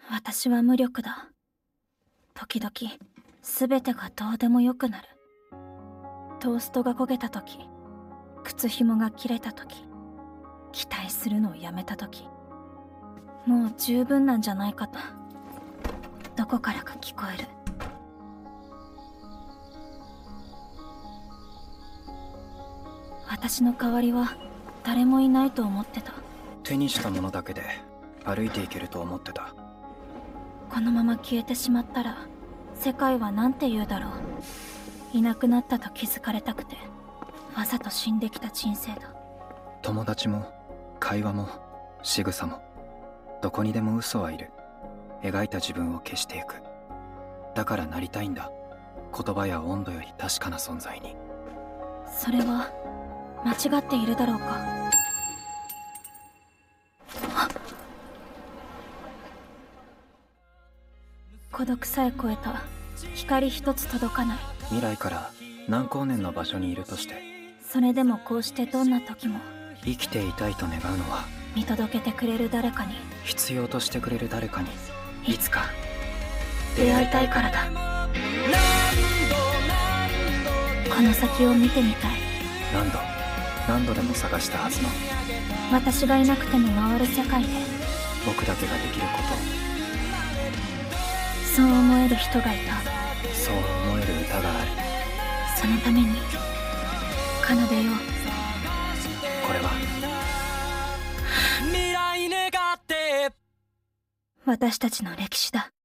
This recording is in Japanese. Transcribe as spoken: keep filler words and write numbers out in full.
私は無力だ。時々全てがどうでもよくなる。トーストが焦げた時、靴紐が切れた時、期待するのをやめた時、もう十分なんじゃないかとどこからか聞こえる。私の代わりは誰もいないと思ってた。 手にしたものだけで歩いていけると思ってた。 このまま消えてしまったら世界は何て言うだろう。いなくなったと気づかれたくてわざと死んできた人生だ。 友達も会話も仕草もどこにでも嘘はいる。描いた自分を消していく。だからなりたいんだ。言葉や温度より確かな存在に。 それは間違っているだろうか。孤独さえ超えた光一つ届かない。 未来から何光年の場所にいるとして、 それでもこうしてどんな時も生きていたいと願うのは、 見届けてくれる誰かに、 必要としてくれる誰かにいつか出会いたいからだ。この先を見てみたい。 何度何度でも探したはずの、 私がいなくても回る世界で僕だけができるこそう思える人がいた。 と、そう思える歌がある。 そのために奏でよう。 これは私たちの歴史だ。